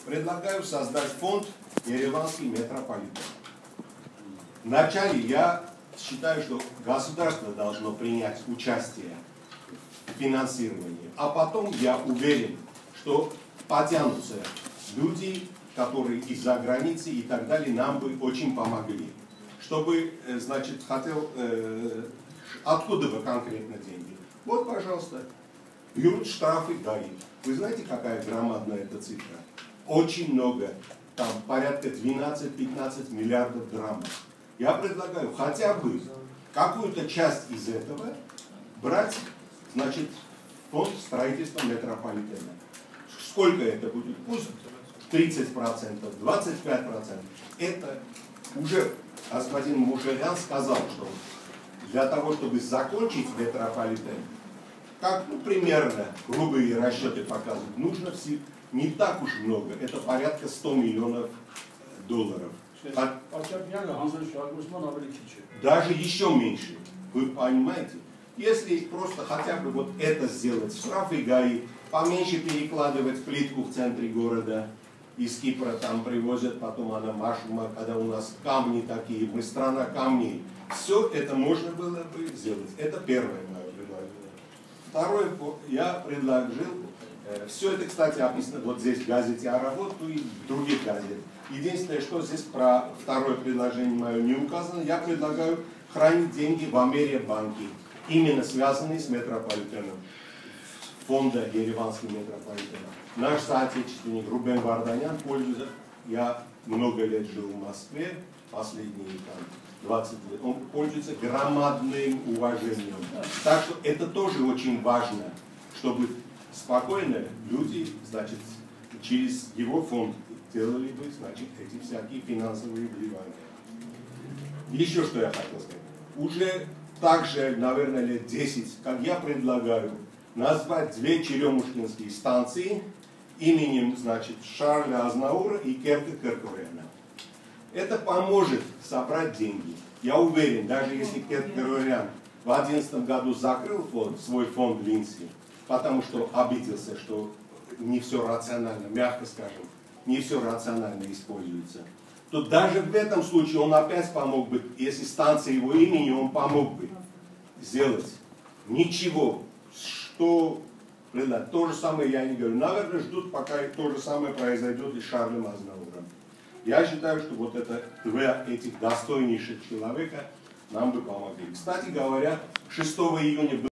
предлагаю создать фонд «Ереванский метрополитен». Вначале я считаю, что государство должно принять участие в финансировании, а потом я уверен, что потянутся люди, которые из-за границы и так далее, нам бы очень помогли. Чтобы, значит, откуда вы конкретно деньги? Вот, пожалуйста, берут штрафы ГАИ. Вы знаете, какая громадная эта цифра? Очень много, там порядка 12-15 миллиардов драмов. Я предлагаю хотя бы какую-то часть из этого брать, значит, фонд строительства метрополитена. Сколько это будет? Пусть 30%, 25%. Это уже господин Мушерян сказал, что для того, чтобы закончить метрополитен, как примерно грубые расчеты показывают, нужно не так уж много, это порядка 100 миллионов долларов. Даже еще меньше. Вы понимаете? Если просто хотя бы вот это сделать, штрафы ГАИ, поменьше перекладывать плитку в центре города, из Кипра там привозят, потом она машума, когда у нас камни такие, мы страна камней. Все это можно было бы сделать. Это первое мое предложение. Второе, я предложил, все это, кстати, описано вот здесь в газете «Я работаю» и в других газетах. Единственное, что здесь про второе предложение мое не указано, я предлагаю хранить деньги в Америбанке, именно связанные с метрополитеном, фонда Ереванский метрополитен. Наш соотечественник Рубен Варданян пользуется, я много лет жил в Москве, последние 20 лет, он пользуется громадным уважением. Так что это тоже очень важно, чтобы спокойно люди, значит, через его фонд делали бы, значит, эти всякие финансовые вливания. Еще что я хотел сказать. Уже также, наверное, лет 10, как я предлагаю, назвать две черемушкинские станции именем, значит, Шарля Азнаура и Керка Керкоряна. Это поможет собрать деньги. Я уверен, даже если Керк Керкорян в 2011 году закрыл свой фонд Линси, потому что обиделся, что не все рационально, мягко скажем, не все рационально используется, то даже в этом случае он опять помог бы, если станция его имени, он помог бы сделать. Ничего, что то же самое я не говорю. Наверное, ждут, пока то же самое произойдет и с Шарлем Азнауэром. Я считаю, что вот это два этих достойнейших человека нам бы помогли. Кстати говоря, 6 июня